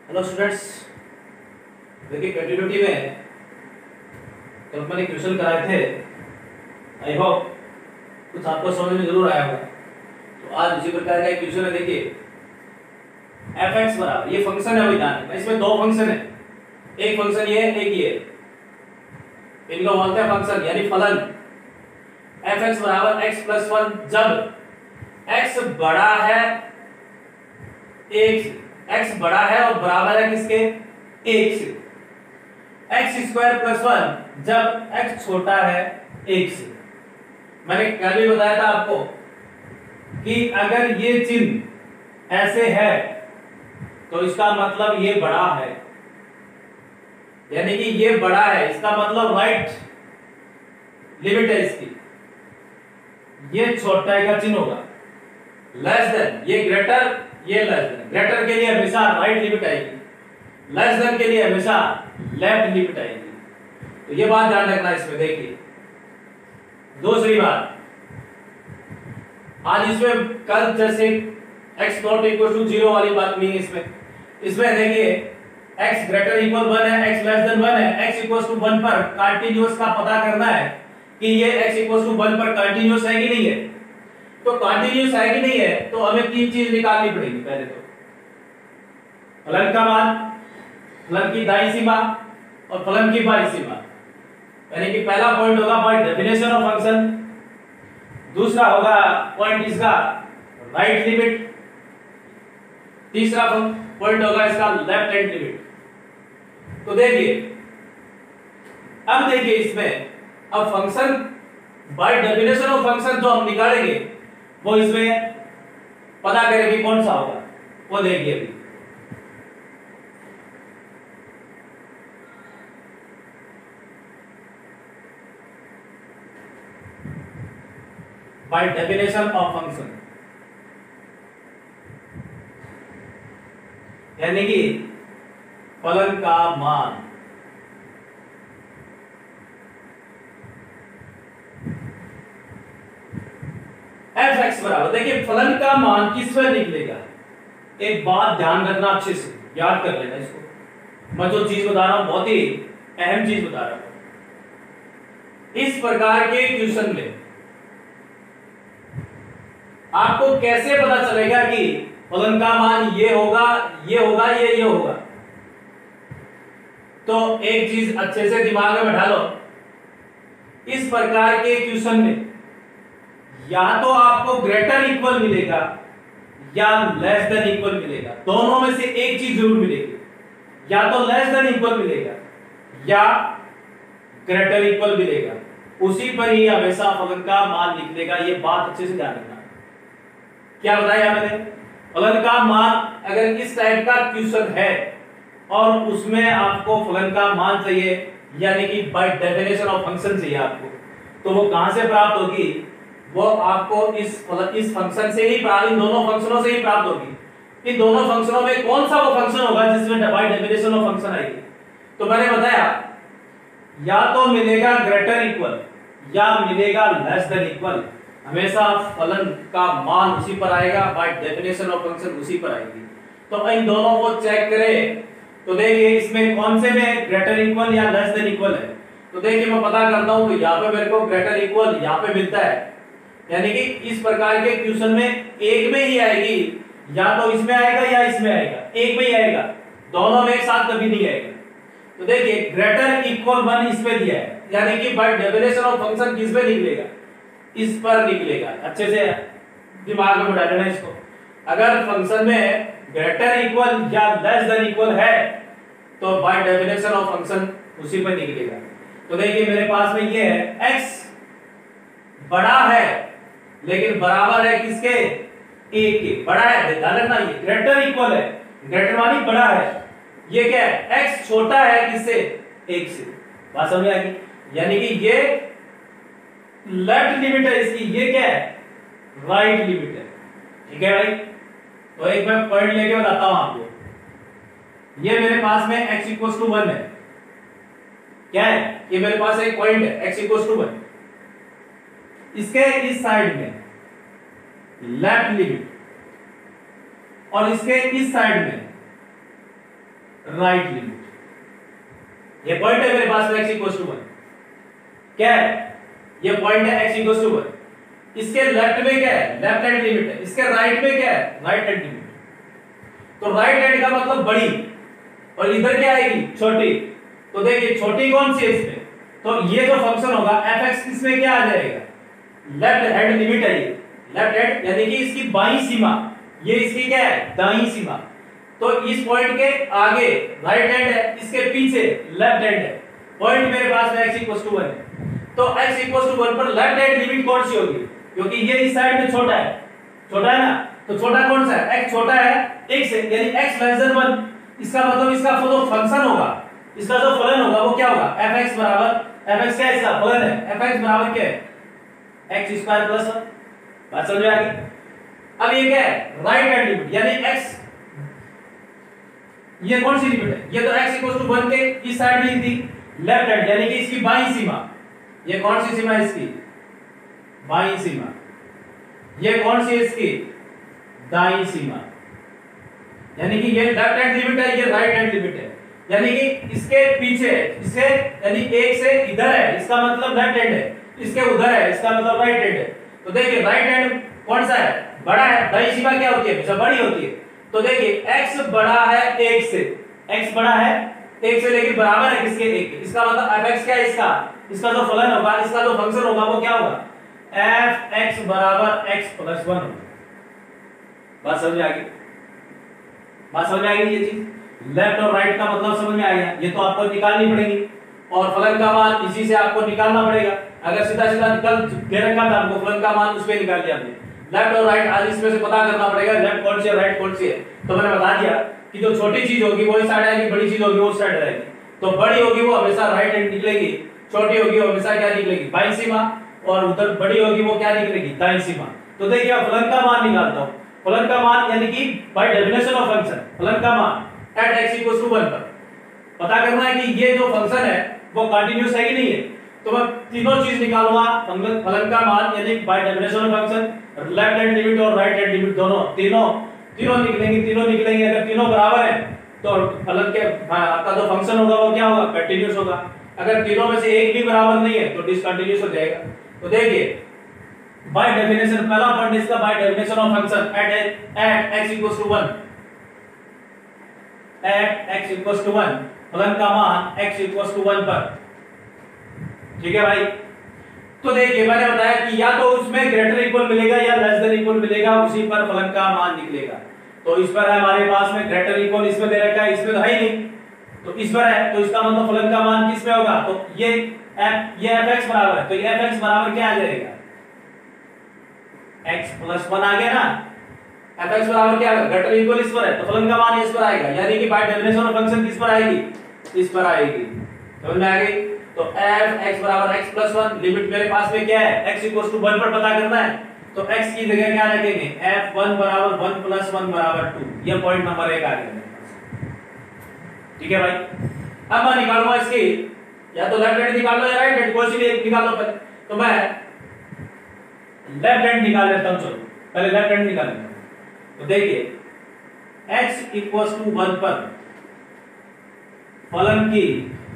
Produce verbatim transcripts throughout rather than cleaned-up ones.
Hello students, देखिए continuity में कल मैंने क्वेश्चन कराए थे। आई होप कुछ आपको समझ में जरूर आया होगा। तो आज इसी प्रकार का एक क्वेश्चन है। देखिए एफ एक्स बराबर, ये फंक्शन है, वही ध्यान रखना। इसमें दो फंक्शन है, एक फंक्शन ये एक ये, इनको बोलते हैं फंक्शन यानी फलन। एफ एक्स बराबर एक्स प्लस वन जब एक्स बड़ा है एक से, एक्स बड़ा है और बराबर है किसके, एक से। एक्स स्क्वायर प्लस वन जब एक्स छोटा है एक से। मैंने कल भी बताया था आपको कि अगर ये चिन्ह ऐसे है तो इसका मतलब ये बड़ा है, यानी कि ये बड़ा है, इसका मतलब राइट लिमिट है इसकी। ये छोटा का चिन्ह होगा, लेस देन ये ग्रेटर, ये लेस देन। ग्रेटर के लिए हमेशा राइट लिमिट आएगी, लेस देन के लिए हमेशा लेफ्ट लिमिट आएगी। तो ये बात ध्यान रखना इसमें। देखिए दूसरी बात, आज इसमें कल जैसे x not equal to zero वाली बात नहीं है इसमें। इसमें देखिए x ग्रेटर इक्वल वन है, x लेस देन वन है, x इक्वल टू वन पर कंटीन्यूअस का पता करना है कि ये x इक्वल टू वन पर कंटीन्यूअस है कि नहीं है। तो कंटीन्यूअस है कि नहीं है तो हमें तीन चीज निकालनी पड़ेगी। पहले तो फलन का मान, फलन की दाईं सीमा और फलन की बाईं सीमा। यानी कि पहला पॉइंट होगा बाय डेफिनेशन ऑफ फंक्शन, दूसरा होगा पॉइंट इसका राइट लिमिट, तीसरा पॉइंट होगा इसका लेफ्ट हैंड लिमिट। तो देखिए अब देखिए इसमें अब function by definition of function जो हम निकालेंगे वो इसमें पता करेंगे कौन सा होगा, वो देखिए अभी। बाय डेफिनेशन ऑफ फंक्शन यानी कि फलन का मान एफ एक्स बराबर, देखिए फलन का मान किस पर निकलेगा। एक बात ध्यान रखना, अच्छे से याद कर लेना इसको। मैं जो चीज बता रहा हूं बहुत ही अहम चीज बता रहा हूं। इस प्रकार के क्वेश्चन में आपको कैसे पता चलेगा कि फलन का मान ये होगा, ये होगा, ये ये होगा। तो एक चीज अच्छे से दिमाग में बैठा लो, इस प्रकार के क्वेश्चन में या तो आपको ग्रेटर इक्वल मिलेगा या लेस देन इक्वल मिलेगा। दोनों में से एक चीज जरूर मिलेगी, या तो लेस देन इक्वल मिलेगा या ग्रेटर इक्वल मिलेगा। उसी पर ही हमेशा फलन का मान निकलेगा। ये बात अच्छे से ध्यान रखना। क्या बताया मैंने, फलन का मान अगर इस टाइप का क्वेश्चन है और उसमें आपको फलन का मान चाहिए, यानी कि बाय डेफिनेशन ऑफ फंक्शन चाहिए आपको, तो वो कहां से प्राप्त होगी, वो आपको इस फलन इस फंक्शन से ही प्राप्त, इन दोनों फंक्शनों से ही प्राप्त होगी। इन दोनों फंक्शनों में कौन सा वो फंक्शन होगा जिसमें बाय डेफिनेशन ऑफ फंक्शन आएगी। तो मैंने बताया या तो मिलेगा ग्रेटर इक्वल या मिलेगा लेस देन इक्वल। हमेशा फलन का मान उसी पर आएगा, बाय डेफिनेशन ऑफ फंक्शन उसी पर आएगी। तो इन दोनों को चेक करें तो देखिए इसमें कौन से में ग्रेटर इक्वल या लेस देन इक्वल है। तो देखिए मैं पता करता हूं तो यहाँ पे मेरे को ग्रेटर इक्वल यहाँ पे मिलता है, यानी कि इस प्रकार के क्वेश्चन में एक में ही आएगी, या तो इसमें आएगा या इसमें आएगा, एक में ही आएगा, दोनों में एक साथ कभी नहीं आएगा। तो देखिए ग्रेटर इक्वल वन इसमें दिया है, यानी कि बाय डेफिनेशन ऑफ फंक्शन किस पे निकलेगा, इस पर निकलेगा। अच्छे से दिमाग में बैठा लेना इसको। अगर फंक्शन में ग्रेटर इक्वल या लेस देन इक्वल है तो बाय डेफिनेशन ऑफ फंक्शन उसी पर निकलेगा। तो देखिए मेरे पास में ये है x बड़ा है लेकिन बराबर है किसके, a के। बड़ा है, ध्यान रखना, ये ग्रेटर इक्वल है, ग्रेटर मानी बड़ा है। ये क्या है, x छोटा है किससे, एक से। बात समझ आ गई, यानी कि ये लेफ्ट लिमिट है इसकी, ये क्या है, राइट लिमिट है। ठीक है भाई, तो एक मैं पॉइंट लेके बताता हूं आपको। ये मेरे पास में x इक्वल टू वन है, क्या है, ये मेरे पास एक पॉइंट है x इक्वल टू वन। इसके इस साइड में लेफ्ट लिमिट और इसके इस साइड में राइट लिमिट। ये पॉइंट है मेरे पास में x इक्वल टू वन, क्या है ये पॉइंट है x इक्वल टू वन। इसके लेफ्ट में क्या है, लेफ्ट हैंड लिमिट है, इसके राइट में क्या है, राइट हैंड लिमिट। तो राइट हैंड का मतलब बड़ी और इधर क्या आएगी, छोटी। तो देखिए छोटी कौन सी है इसमें, तो ये जो फंक्शन होगा f(x) इसमें क्या आ जाएगा, लेफ्ट हैंड लिमिट है ये, लेफ्ट हैंड यानी कि इसकी बाईं सीमा, ये इसकी क्या है, दाईं सीमा। तो इस पॉइंट के आगे राइट हैंड है, इसके पीछे लेफ्ट हैंड है। पॉइंट मेरे पास में x इक्वल टू वन है, तो x इक्वल टू वन पर लेफ्ट हैंड लिमिट कौन सी होगी, क्योंकि ये इस साइड में छोटा है, छोटा है ना, तो छोटा कौन सा है, x छोटा है x से, यानी x लेस देन वन। इसका मतलब इसका जो फंक्शन होगा, इसका जो फलन होगा वो क्या होगा, f(x) बराबर, f(x) क्या है, इसका फलन है, f(x) बराबर क्या है, x स्क्वायर प्लस वन। बात समझ में आ गई। अब ये क्या है, राइट हैंड लिमिट, यानी x, ये कौन सी लिमिट है, ये तो x इक्वल टू वन के इस साइड में थी, लेफ्ट हैंड यानी कि इसकी बाईं सीमा। ये कौन सी सीमा है इसकी, बाईं सीमा। ये कौन सी है इसकी, दाईं सीमा। यानी कि ये लेफ्ट हैंड लिमिट है, ये राइट हैंड लिमिट है, यानी कि इसके पीछे, इससे यानी एक से इधर है, इसका मतलब लेफ्ट हैंड है, इसके उधर है, इसका मतलब राइट हैंड है। तो देखिए राइट हैंड कौन सा है, बड़ा है, दाईं सीमा क्या होती है, हमेशा बड़ी होती है। तो देखिए x बड़ा है एक से, x बड़ा है एक से, लेकिन बराबर है किसके, एक के। इसका मतलब f(x) क्या है, इसका इसका जो फलन होगा, इसका जो फंक्शन होगा वो क्या होगा, f(x) बराबर x प्लस वन होगा। बात समझ में आ गई, बात समझ में आ गई। ये चीज लेफ्ट और राइट का मतलब समझ में आ गया, ये तो आपको निकालनी पड़ेगी और फलन का मान इसी से आपको निकालना पड़ेगा। अगर सीधा सीधा निकल दे रखा था आपको फलन का मान, उसमें निकाल लिया आपने। लेफ्ट और राइट आज इसमें से पता करना पड़ेगा, लेफ्ट कौन सी है, राइट कौन सी है। तो मैंने बता दिया कि जो छोटी चीज होगी वो इस साइड आएगी, बड़ी चीज होगी वो उस साइड आएगी। तो बड़ी होगी वो हमेशा राइट हैंड निकलेगी, छोटी होगी वो हमेशा क्या निकलेगी, बाईं सीमा, और उधर बड़ी होगी वो क्या निकलेगी, दाईं सीमा। तो देखिए फलन का मान निकालता हूं, फलन का मान यानी कि बाय डेफिनेशन ऑफ फंक्शन, फलन का मान at x equal to one पर पता करना है कि ये जो फंक्शन है वो कंटीन्यूअस है कि नहीं है। तो मैं तीनों चीज निकालूंगा, फलन का मान यानी by definition of function, left hand limit और राइट हैंड लिमिट, दोनों तीनों तीनों निकलेंगे, तीनों निकलेंगे। अगर तीनों बराबर है तो फलन के आपका जो फंक्शन होगा वो क्या होगा, कंटीन्यूअस होगा। अगर तीनों में से एक भी बराबर नहीं है तो डिसकंटीन्यूअस हो जाएगा। तो देखिए बाय डेफिनेशन, पहला पॉइंट इसका by definition of function at at x equals to one, at x equals to one, फलन का मान x इक्वल्स टू वन पर, ठीक है भाई। तो देखिए मैंने बताया कि या तो उसमें ग्रेटर इक्वल मिलेगा या लेस देन इक्वल मिलेगा, उसी पर फलन का मान निकलेगा। तो इस पर है हमारे पास में ग्रेटर इक्वल, इसमें दे रखा है, इसमें तो है ही नहीं, तो इस पर है, तो इसका मतलब फलन का मान किस में होगा, तो ये f ये f(x) बराबर है, तो ये f(x) बराबर क्या आ जाएगा, x प्लस वन आ गया ना। f(x) बराबर क्या है, ग्रेटर इक्वल इस पर है, तो फलन का मान इस पर आएगा, यानी कि बाय डेफिनेशन ऑफ फंक्शन किस पर आएगी, इस पर आएगी। समझ में आ गई। तो f(x) बराबर x प्लस वन, लिमिट मेरे पास में क्या है, x इक्वल टू वन पर पता करना है, तो x की जगह क्या रखेंगे, f वन बराबर वन प्लस वन बराबर टू। ये पॉइंट नंबर एक आ गया मेरे पास, ठीक है भाई। अब मैं निकालूंगा इसकी, या तो लेफ्ट हैंड निकाल लो या राइट हैंड, कोई सी भी एक निकाल लो पहले। तो मैं लेफ्ट हैंड निकाल लेता हूं, चलो पहले लेफ्ट हैंड निकाल लेता हूं। तो देखिए x इक्वल टू वन पर फलन की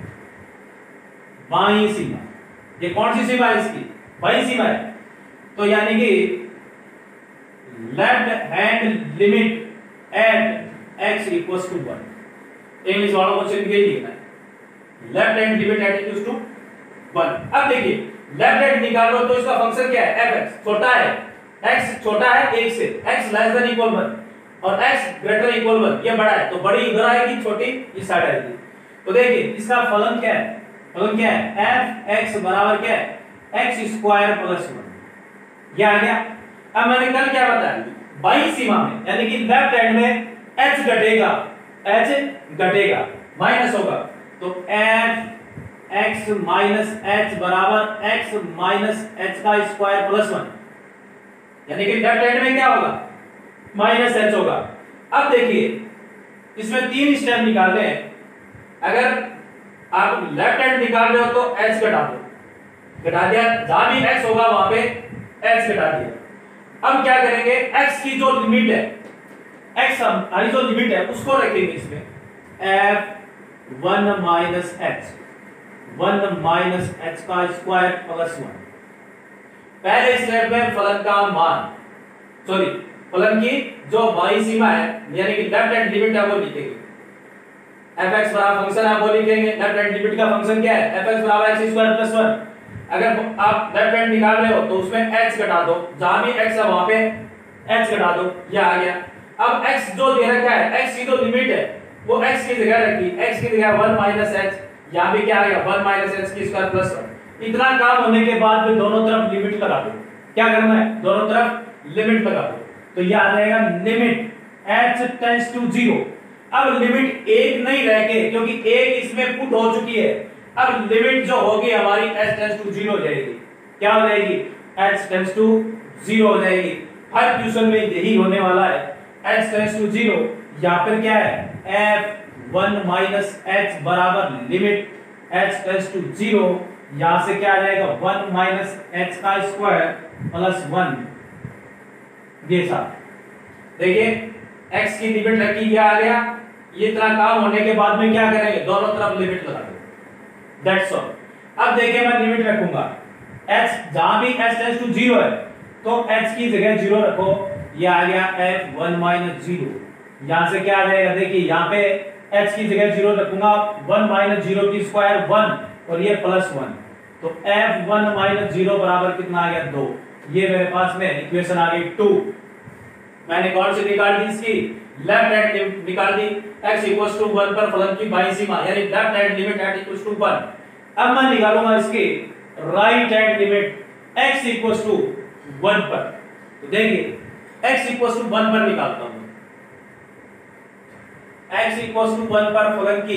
बाईं सीमा, ये कौन सी सीमा है इसकी, बाईं सीमा है, तो यानी कि left hand limit at x equals to one. English वालों को चिन्ह यही लिखना है, left hand limit at equals to one. अब देखिए लेफ्ट हैंड निकालो तो इसका फंक्शन क्या है, f(x) छोटा है, x छोटा है एक से, x less than equal one और x ग्रेटर इक्वल वन, ये बड़ा है, तो बड़ी इधर आएगी, छोटी इस साइड आएगी। तो देखिए इसका फलन क्या है, फलन क्या है, f(x) बराबर क्या है, x स्क्वायर प्लस वन, ये आ गया। अब मैंने कल क्या बताया, बाईं सीमा में यानी कि लेफ्ट हैंड में h घटेगा, h घटेगा, माइनस होगा, तो f(x) माइनस h बराबर x माइनस h का स्क्वायर प्लस वन, यानी कि लेफ्ट हैंड में क्या होगा, माइनस h होगा। अब देखिए इसमें तीन स्टेप निकालने हैं। अगर आप लेफ्ट हैंड निकाल रहे हो तो h घटा दो, घटा दिया, जहां भी x होगा वहां पे x घटा दिया। अब क्या करेंगे, x की जो लिमिट है, x हमारी जो लिमिट है उसको रखेंगे इसमें, F one minus H, one minus H का स्क्वायर प्लस वन। पहले स्टेप में फलन का मान, सॉरी फलन की जो बाई सीमा है यानी कि लेफ्ट हैंड लिमिट है वो लिखेंगे। एफ एक्स बराबर फंक्शन है वो लिखेंगे। लेफ्ट हैंड लिमिट का फंक्शन क्या है? एफ एक्स बराबर एक्स स्क्वायर प्लस वन। अगर आप लेफ्ट हैंड निकाल रहे हो तो उसमें x घटा दो, जहां भी x है वहां पे x घटा दो, ये आ गया। अब x जो दे रखा है, x की जो लिमिट है वो x की जगह रखी, x की जगह वन माइनस एच, यहां पे क्या आएगा वन माइनस एच की स्क्वायर प्लस वन। इतना काम होने के बाद में दोनों तरफ लिमिट लगा दो। क्या करना है? दोनों तरफ लिमिट लगा दो, तो ये आ जाएगा limit h tends to zero. अब लिमिट एक नहीं रह के, क्योंकि एक इसमें पुट हो चुकी है, अब लिमिट जो होगी हमारी h टेंड्स टू जीरो हो जाएगी। क्या हो जाएगी? h टेंड्स टू जीरो हो जाएगी। हर क्वेश्चन में यही होने वाला है, h टेंड्स टू जीरो। यहां पर क्या है? f वन माइनस h बराबर limit h tends to zero. यहां से क्या आ जाएगा? वन माइनस h का स्क्वायर प्लस वन। ये साथ देखिए x की लिमिट रखी, ये आ गया। ये इतना काम होने के बाद में क्या करेंगे? दोनों तरफ लिमिट लगा दो, दैट्स ऑल। अब देखिए मैं लिमिट रखूंगा h, जहां भी h टेंड्स टू जीरो है तो h की जगह जीरो रखो, ये आ गया f वन माइनस जीरो। यहां से क्या आ जाएगा? देखिए यहां पे h की जगह जीरो रखूंगा, वन माइनस जीरो की स्क्वायर वन और ये प्लस वन, तो f वन माइनस जीरो बराबर कितना आ गया? दो। ये मेरे पास में इक्वेशन आ गई टू। मैंने कौन सी निकाल दी? इसकी लेफ्ट हैंड निकाल दी। x इक्वल्स टू वन पर फलन की बाईं सीमा यानी left hand limit at equals to one. अब मैं निकालूंगा इसकी right hand limit x equals to one पर। तो देखिए x इक्वल्स टू वन पर निकालता हूं। x इक्वल्स टू वन पर फलन की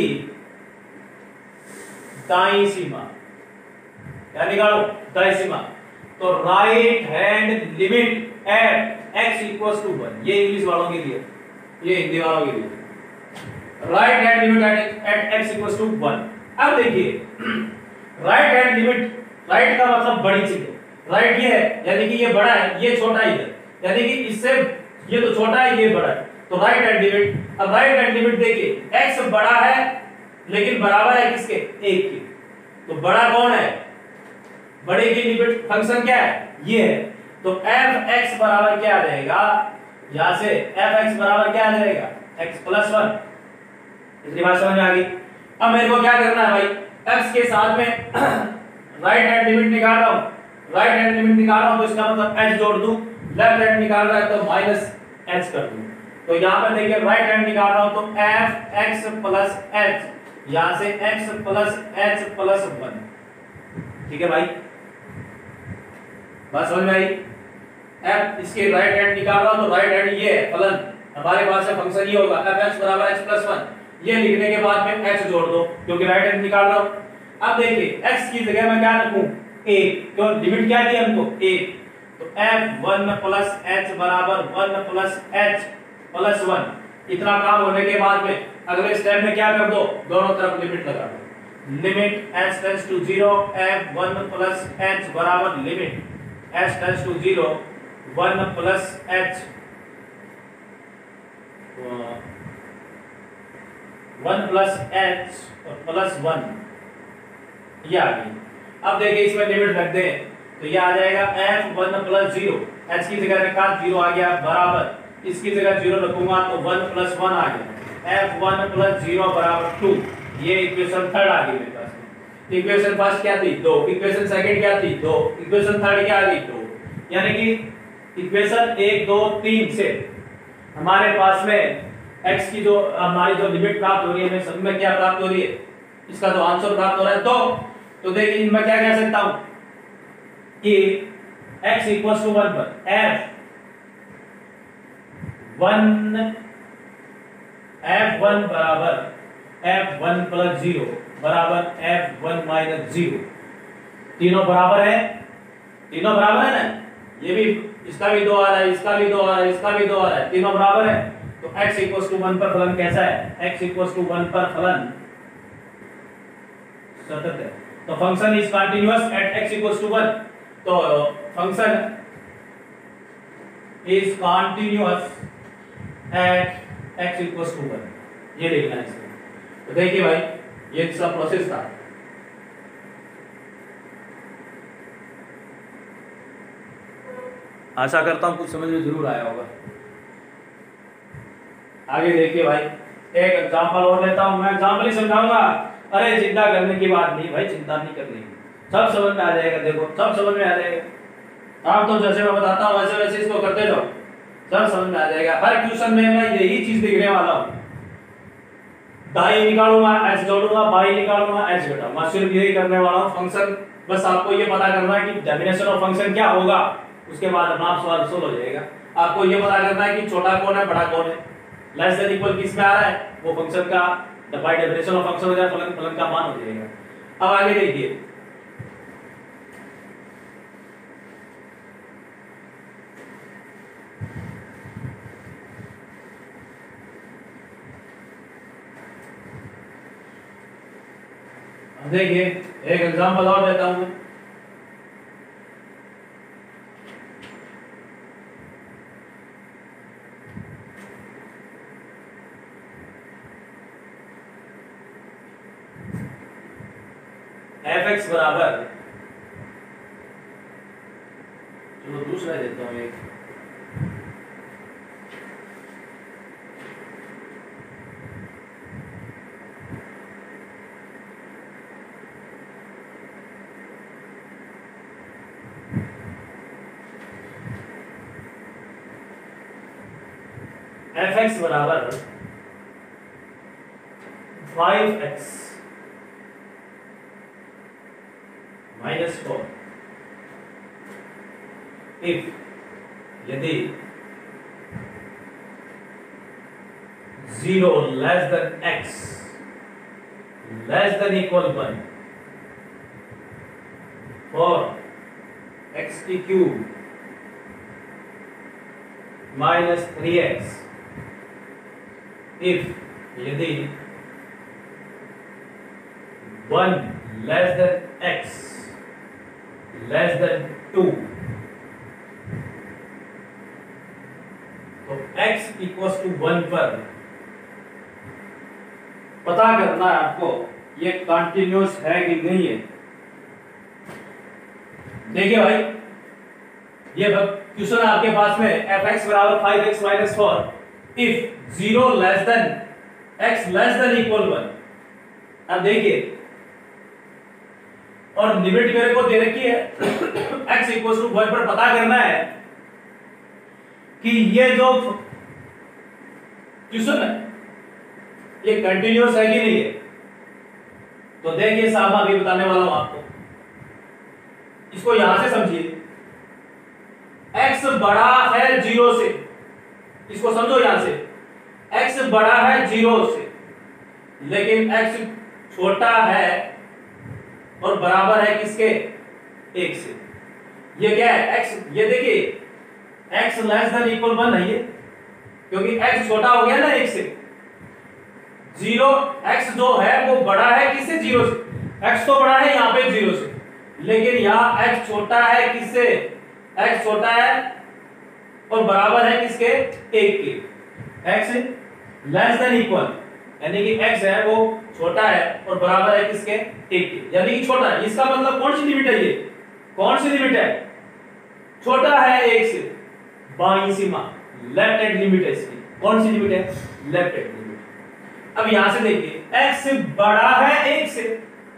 दाईं सीमा, क्या निकालो? दाईं सीमा। तो right hand limit at x equals to one, ये इंग्लिश वालों के लिए, ये हिंदी वालों के लिए। Right hand limit at x equals to one. अब देखिए राइट हैंड लिमिट, राइट का मतलब बड़ी चीज है। राइट ये है यानी कि ये बड़ा है, ये छोटा ही है, यानी कि इससे ये तो छोटा है, ये बड़ा है, तो राइट हैंड लिमिट। अब राइट हैंड लिमिट देखिए x बड़ा है लेकिन बराबर है किसके? एक के। तो बड़ा कौन है? बड़े की लिमिट फंक्शन क्या है? ये है। तो f(x) बराबर क्या आ जाएगा? यहां से f(x) बराबर क्या आ जाएगा? x plus one. इतनी बात समझ में आ गई। अब मेरे को क्या करना है भाई? x के साथ में राइट हैंड लिमिट निकाल रहा हूं, राइट हैंड लिमिट निकाल रहा हूं तो इसका मतलब h जोड़ दूं, लेफ्ट हैंड निकाल रहा है तो माइनस h कर दूं। तो यहां पर देखिए राइट हैंड निकाल रहा हूं तो f(x) प्लस h, यहां से x plus h plus one. ठीक है भाई, बात समझ में आई? f इसके राइट हैंड निकाल रहा हूं तो राइट हैंड ये है फलन, हमारे पास है फंक्शन ये होगा f(x) बराबर x प्लस वन। ये लिखने के बाद में h जोड़ दो क्योंकि राइट हैंड निकाल रहा हूं। अब देखिए x की जगह मैं क्या रखूं? एक, क्यों? लिमिट क्या दी हमको? एक। तो f वन प्लस h बराबर one plus h plus one. इतना काम होने के बाद में अगले स्टेप में क्या कर दो? दोनों तरफ लिमिट लगा दो। Limit h tends to zero, f one plus h बराबर limit h tends to zero, one plus h, one plus h और प्लस वन, ये आ गई। अब देखिए इसमें लिमिट रख दें तो ये आ जाएगा f one plus zero, h की जगह रखा जीरो आ गया बराबर, इसकी जगह जीरो रखूंगा तो वन प्लस वन आ गया, f वन प्लस जीरो बराबर टू। ये इक्वेशन थर्ड आ गई मेरे पास में। इक्वेशन फर्स्ट क्या थी? दो। इक्वेशन सेकंड क्या थी? दो। इक्वेशन थर्ड क्या आ गई? दो। यानी कि इक्वेशन एक दो तीन से हमारे पास में x की जो हमारी जो लिमिट प्राप्त हो रही है, मैं सब में क्या प्राप्त हो रही है? इसका जो आंसर प्राप्त हो रहा है दो। तो देखिए मैं क्या कह सकता हूं कि x इक्वल्स टू वन पर f वन f वन बराबर f वन प्लस जीरो बराबर f वन माइनस जीरो। तीनों बराबर है, तीनों बराबर है ना? ये भी, इसका भी दो आ रहा है, इसका भी दो आ रहा है, इसका भी दो आ रहा है, तीनों बराबर है। तो x इक्वल्स टू वन पर फलन कैसा है? x इक्वल्स टू वन पर फलन सतत है। तो function is continuous at x equals to one. तो function is continuous at x equals to one, ये लिखना है इसमें। तो देखिए भाई ये सब प्रोसेस था। आशा करता हूं कुछ समझ में जरूर आया होगा। आगे देखिए भाई, एक एग्जांपल और लेता हूं मैं, एग्जांपल ही समझाऊंगा। अरे चिंता करने की बात नहीं भाई, चिंता नहीं करनी, सब समझ में आ जाएगा। देखो सब समझ में आ जाएगा। आप तो जैसे मैं बताता हूं वैसे वैसे इसको करते जाओ, सब समझ में आ जाएगा। हर क्वेश्चन में मैं यही चीज दिखने वाला हूं। दाई निकालूंगा, एच जोड़ूंगा, बाई निकालूंगा, एच घटाऊंगा, सिर्फ यही करने वाला हूं। फंक्शन बस आपको ये पता करना है कि डेफिनेशन ऑफ फंक्शन क्या होगा, उसके बाद अपना सवाल सोल्व हो जाएगा। आपको ये पता करना है कि छोटा कौन है, बड़ा कौन है, लेस देन इक्वल किस में आ रहा है, वो फंक्शन का बाय डेफिनेशन ऑफ फंक्शन हो जाएगा, फलन फलन का मान हो जाएगा। अब आगे देखिए, देखिए एक एग्जांपल और देता हूं। एफ एक्स बराबर, चलो दूसरा देता हूं एक, एफ एक्स बराबर five X minus four if, यदि zero less than X less than equal one for X की cube minus three X, if यदि one less than X less than two, तो x इक्वल्स टू वन पर पता करना है आपको ये कंटिन्यूअस है कि नहीं है। देखिए भाई ये क्वेश्चन आपके पास में एफ एक्स बराबर five X minus four if zero less than X less than equal one. अब देखिए, और लिमिट मेरे को दे रखी है x इक्वल्स टू वन पर पता करना है कि ये जो क्वेश्चन है ये कंटिन्यूअस है कि नहीं है। तो देखिए साहब अभी बताने वाला हूं आपको, इसको यहां से समझिए। x बड़ा है जीरो से, इसको समझो यहां से, x बड़ा है जीरो से, लेकिन x छोटा है और बराबर है किसके, एक से। ये क्या है x, ये देखिए x less than equal one है ये, क्योंकि x छोटा हो गया ना एक से। जीरो x जो है वो बड़ा है किससे, जीरो से। x तो बड़ा है यहाँ पे जीरो से, लेकिन यहाँ x छोटा है किससे, x छोटा है और बराबर है किसके, एक के। x लेस देन इक्वल यानी कि x है वो छोटा है और बराबर है किसके, एक के, यानी कि छोटा है। इसका मतलब कौन सी लिमिट है, ये कौन सी लिमिट है, छोटा है एक से, बाईं सीमा लेफ्ट हैंड लिमिट है इसकी। कौन सी लिमिट है, लेफ्ट हैंड लिमिट। अब यहां से देखिए x बड़ा है एक से,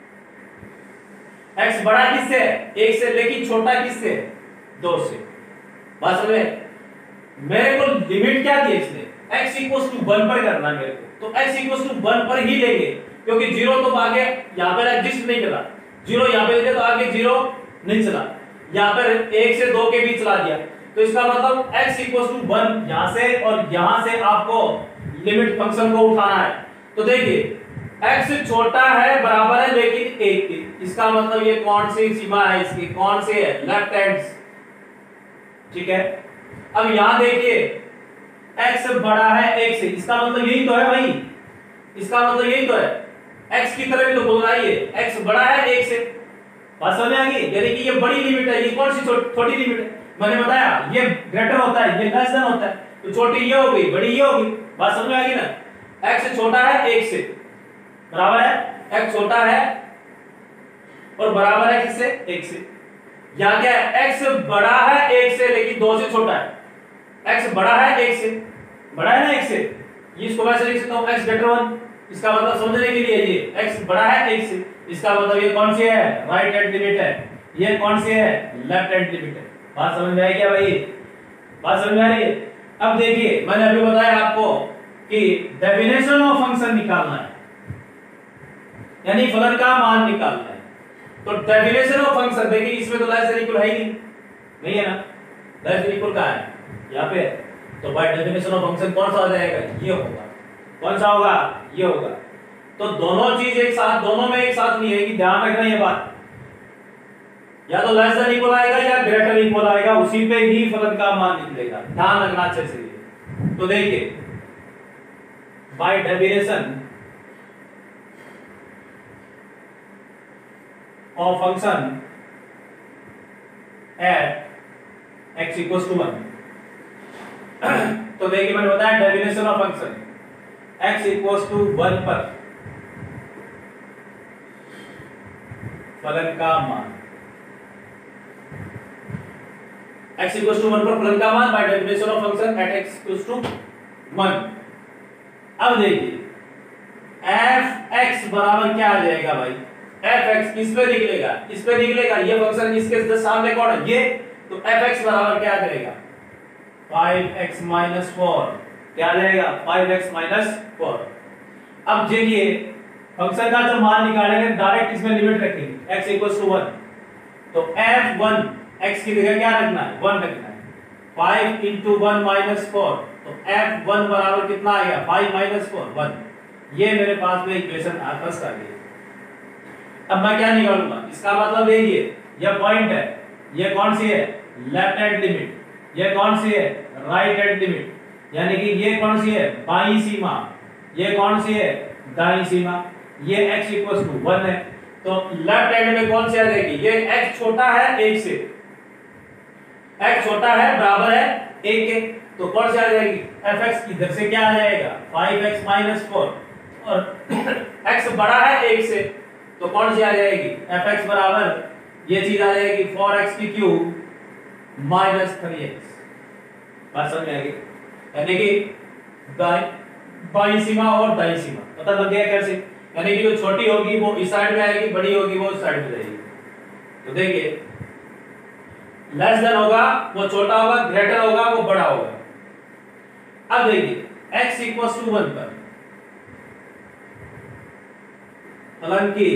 x बड़ा किससे है, एक से, लेकिन छोटा किससे, दो से। बात समझ में, मेरे को लिमिट क्या दी इसने, x इक्वल्स टू वन पर करना मेरे को, तो x इक्वल्स टू वन पर ही लेंगे, क्योंकि जीरो तो आगे यहाँ पर एग्जिस्ट नहीं करा, जीरो यहाँ पे लेते तो आगे जीरो नहीं चला, यहाँ पर एक से दो के बीच चला दिया, तो इसका मतलब x इक्वल्स टू वन यहाँ से और यहाँ से आपको लिमिट फंक्शन को उठाना है। तो देखिए x छोटा है बराबर है लेकिन एक की, इसका मतलब ये कौन सी सीमा है इसकी, कौन सी है, लेफ्ट हैंड। ठीक है, अब यहां देखिए x बड़ा है एक से, इसका मतलब यही तो है भाई, इसका मतलब यही तो है, x की तरफ तो बोल रहा है ये, x बड़ा है एक से। बात समझ में आ गई, यानी कि ये बड़ी लिमिट है, ये कौन सी छोटी लिमिट है, मैंने बताया ये ग्रेटर होता है, ये लेस देन होता है, तो छोटी ये हो गई, बड़ी ये होगी। बात समझ में आ गई ना, x छोटा है एक से, बराबर है x छोटा है और बराबर है किससे, एक से। यहाँ क्या है, x बड़ा है एक से लेकिन दो से छोटा है। x बड़ा है एक से, बड़ा है ना एक से, इसको वैसे लिख सकता हूँ x ग्रेटर वन। इसका मतलब समझने के लिए ये x बड़ा है एक से, इसका मतलब ये कौन सी है, राइट हैंड लिमिट है, ये कौन सी है, लेफ्ट हैंड लिमिट है। बात समझ में आई क्या भाई, बात समझ में आ रही है। अब देखिए मैंने अभी बताया आपको कि डेफिनेशन ऑफ फंक्शन निकालना है, यानी फलन का मान निकालना है। तो डेफिनेशन ऑफ फंक्शन देखिए, इसमें तो लेस देन इक्वल है ही नहीं, नहीं है ना, लेस देन इक्वल कहां है, यहां पे। तो बाय डेफिनेशन ऑफ फंक्शन कौन सा आ जाएगा, ये होगा। कौन सा होगा, ये होगा। तो दोनों चीज एक साथ, दोनों में एक साथ नहीं है कि ध्यान रखना ये बात, या तो लेस देन इक्वल आएगा या ग्रेटर इक्वल आएगा, उसी पे ही फलन का मान निकलेगा, ध्यान रखना अच्छे से। तो देखिए by definition of function at x equals to one, तो देखिए मैंने बताया definition of function x equals to one पर फलन का मान, x इक्वल्स टू वन पर फलन का मान by definition of function at x equals to one. अब देखिए f(x) बराबर क्या आ जाएगा भाई, f(x) किस पे निकलेगा, इस पे निकलेगा, ये फंक्शन इसके सामने कौन है, ये। तो f(x) बराबर क्या आ जाएगा, फाइव एक्स माइनस फोर, क्या आ जाएगा, फाइव एक्स माइनस फोर। अब देखिए फंक्शन का जो मान निकालेंगे डायरेक्ट इसमें लिमिट रखेंगे x इक्वल्स टू वन, तो f वन x की जगह क्या रखना है, वन रखना है। Five into one minus four, तो f वन बराबर कितना आएगा, फाइव माइनस फोर, वन। ये मेरे पास में इक्वेशन फर्स्ट आ गई। अब मैं क्या निकालूंगा, इसका मतलब देखिए यह पॉइंट है, ये कौन सी है, लेफ्ट हैंड लिमिट, ये कौन सी है, राइट हैंड लिमिट, यानी कि ये कौन सी है, बाईं सीमा, ये कौन सी है, दाईं सीमा। ये x इक्वल्स टू वन है, तो लेफ्ट हैंड में कौन सी आ जाएगी, ये x छोटा है एक से, x छोटा है बराबर है एक के, तो कौन सी आ जाएगी, f(x) इधर से क्या आ जाएगा, फाइव एक्स माइनस फोर, और x बड़ा है एक से, तो कौन सी आ जाएगी, f(x) बराबर ये चीज आ जाएगी फोर एक्स की क्यूब माइनस थ्री एक्स। बात समझ में आ गई, यानी कि दाईं बाईं सीमा और दाईं सीमा पता लग गया कैसे, यानी कि जो छोटी होगी वो इस साइड में आएगी, बड़ी होगी वो इस साइड में जाएगी। तो देखिए लेस देन होगा वो छोटा होगा, ग्रेटर होगा वो बड़ा होगा। अब देखिए x इक्वल्स टू वन पर फलन की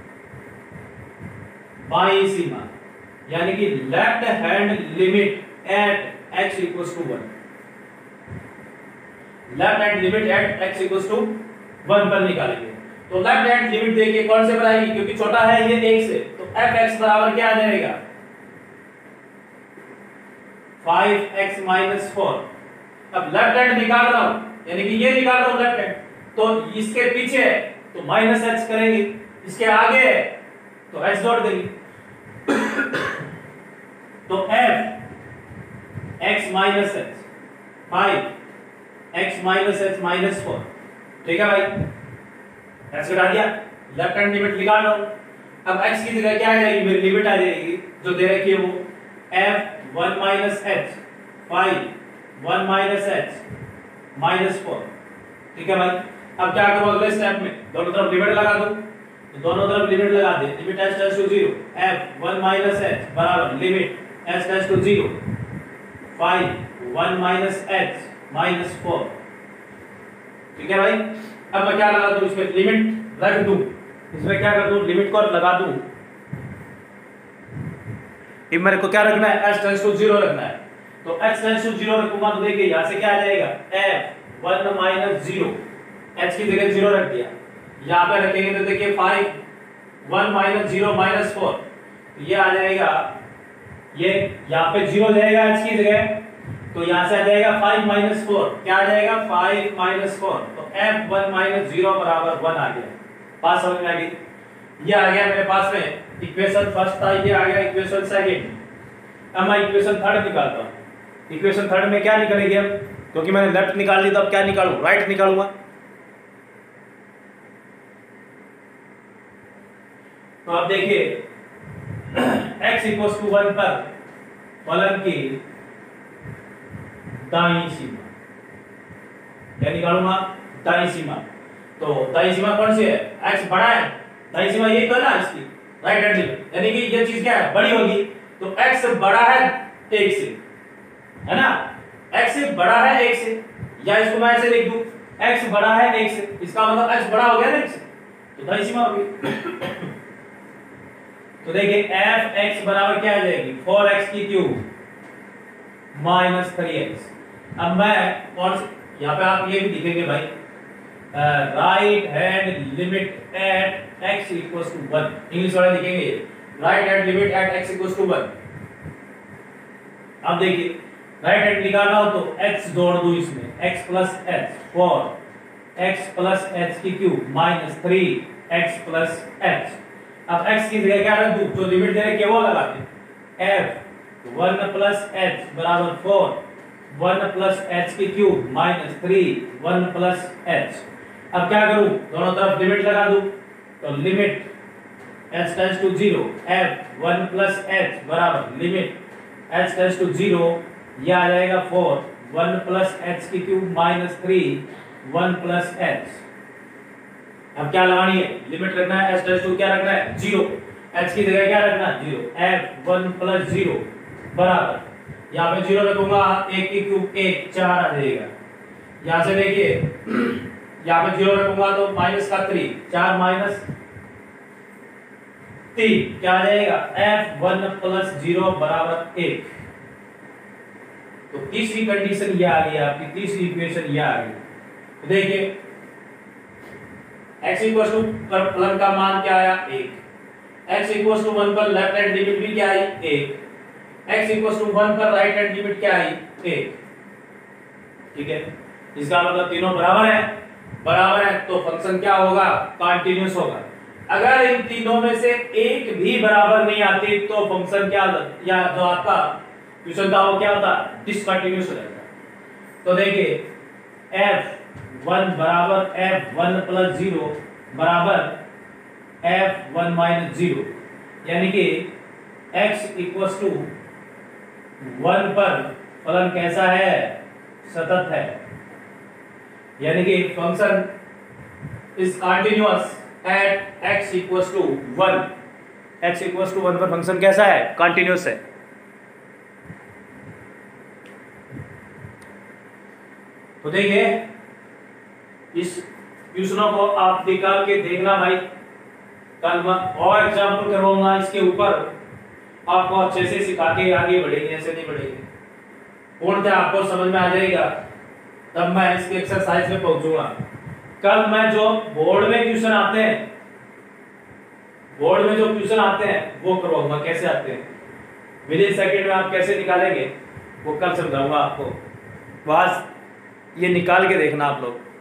बाईं सीमा, यानी कि left hand limit at x equals to one, left hand limit at x equals to one पर निकालेंगे। तो लेफ्ट हैंड लिमिट देखिए कौन से पर आएगी, क्योंकि छोटा है ये एक से, तो f(x) बराबर क्या आ जाएगा, फाइव एक्स माइनस फोर। अब लेफ्ट हैंड निकाल रहा हूं, यानी कि ये निकाल रहा हूं लेफ्ट हैंड, तो इसके पीछे है तो माइनस h करेंगे, इसके आगे है तो h डॉट देंगे। तो f x minus h, five x minus h minus four, ठीक है भाई, x घटा दिया, लेफ्ट हैंड लिमिट निकाल रहा हूं। अब x की जगह क्या आ जाएगी, मेरी लिमिट आ जाएगी जो दे रखी है वो f one minus h, five one minus h minus four, ठीक है भाई। अब क्या करूं अगले स्टेप में, दोनों तरफ लिमिट लगा दूं, तो दोनों तरफ लिमिट लगा दे, limit h tends to zero, f one minus h बराबर limit h tends to zero, five one minus h minus four, ठीक है भाई। अब मैं क्या लगा दूं, इसमें लिमिट रख दूं, इसमें क्या कर दूं, लिमिट को लगा दूं, अब मेरे को क्या रखना है, h टेंड्स टू जीरो रखना है, तो h टेंड्स टू जीरो रखूंगा तो देखिए यहां से क्या आ जाएगा, f one minus zero, h की जगह जीरो रख दिया, यहां पे रखेंगे तो देखिए five one minus zero minus four, ये आ जाएगा, ये यहां पे जीरो जाएगा h की जगह, तो यहां से आ जाएगा फाइव माइनस फोर, क्या आ जाएगा, फाइव माइनस फोर, तो f वन माइनस जीरो बराबर वन आ गया। बात समझ में आ गई, ये आ गया मेरे पास में इक्वेशन फर्स्ट था, ये आ गया इक्वेशन सेकंड। अब मैं इक्वेशन थर्ड निकालता हूं। इक्वेशन थर्ड में क्या निकलेगी, अब क्योंकि मैंने लेफ्ट निकाल ली तो अब क्या निकालूं, राइट निकालूंगा। तो आप देखिए x इक्वल्स टू वन पर फलन की दाईं सीमा क्या निकालूंगा, दाईं सीमा। तो दाईं सीमा कौन सी है, x बड़ा है, दाईं सीमा यही तो है ना इसकी, राइट हैंड लिमिट, यानी कि ये चीज क्या है, बड़ी होगी। तो x बड़ा है एक से, है ना, x बड़ा है एक से, या इसको मैं ऐसे लिख दूं x बड़ा है एक से, इसका मतलब x बड़ा हो गया ना एक से, तो दाईं सीमा होगी। तो देखिए एफ एक्स बराबर क्या आ जाएगी, फोर एक्स की क्यूब माइनस थ्री एक्स। अब मैं कौन से, यहाँ पे आप ये भी लिखेंगे भाई, right hand limit at x equals to one, English वाले लिखेंगे right hand limit at x equals to one. अब देखिए राइट हैंड निकालना हो तो x जोड़ दो इसमें, x plus h, four x plus h की cube minus three x plus h. अब x की जगह क्या रख दूं, जो लिमिट दे रखे वो लगाते, f वन प्लस एच बराबर फोर, वन प्लस एच की cube minus three, one plus h. अब क्या करूं, दोनों तरफ लिमिट लगा दूं, तो limit h tends to zero, f one plus h बराबर limit h tends to zero, यह आ जाएगा फोर, वन प्लस एच की cube minus three, one plus h. अब क्या लगानी है, लिमिट रखना है, h टेंड्स टू क्या रखना है, जीरो, h की जगह क्या रखना है, zero, f one plus zero बराबर, यहाँ पे जीरो रखूंगा, एक की क्यूब एक, चार आ जाएगा। यहाँ से देखिए यहाँ पे जीरो रखूंगा तो माइनस का थ्री, चार माइनस तीन क्या आ जाएगा, f वन प्लस जीरो बराबर एक। तो तीसरी कंडीशन ये आ गई आपकी, तीसरी इक्वेशन ये आ गई। तो देखिए x इक्वल टू पर फलन का मान क्या आया, एक, x इक्वल टू वन पर लेफ्ट हैंड लिमिट भी क्या आई, एक, x इक्वल टू वन पर राइट हैंड लिमिट क्या आई, एक। ठीक है, इसका मतलब तीनों बराबर है, बराबर है तो फंक्शन क्या होगा, कंटीन्यूअस होगा। अगर इन तीनों में से एक भी बराबर नहीं आती तो फंक्शन क्या, या जो आपका क्वेश्चन था वो क्या होता, डिसकंटीन्यूअस हो जाएगा। तो देखिए f वन बराबर f वन प्लस जीरो बराबर f वन माइनस जीरो, यानी कि x इक्वल्स टू वन पर फलन कैसा है, सतत है, यानी कि function is continuous at x equals to one, x equals to one पर फंक्शन कैसा है, कंटीन्यूअस है। तो देखिए इस क्वेश्चनों को आप निकाल के देखना भाई, कल मैं और एग्जाम्पल करवाऊंगा इसके ऊपर, आपको अच्छे से सिखा के आगे बढ़ेंगे, ऐसे नहीं बढ़ेंगे, पूर्णतः आपको समझ में आ जाएगा, तब मैं इसके एक्सरसाइज में पहुंचूंगा। कल मैं जो बोर्ड में क्वेश्चन आते हैं, बोर्ड में जो क्वेश्चन आते हैं वो करवाऊंगा, कैसे आते हैं, विद इन सेकंड में आप कैसे निकालेंगे वो कल समझाऊंगा आपको, बस ये निकाल के देखना आप लोग।